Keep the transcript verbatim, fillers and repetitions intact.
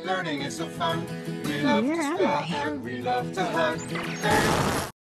learning is so fun. We Oh, love where to am spell I? and we love to hug.